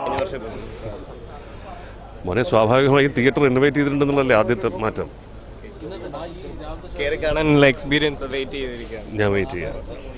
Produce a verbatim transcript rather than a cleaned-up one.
മോനെ സ്വാഭാവികമായും theatre renovate ചെയ്തിട്ടുണ്ടെന്നുള്ളതല്ലേ ആദ്യത്തെ മാറ്റം. എക്സ്പീരിയൻസ് വെയിറ്റ് ചെയ്തിരിക്കുകയാണ്. ഞാൻ വെയിറ്റ് ചെയ്യാം.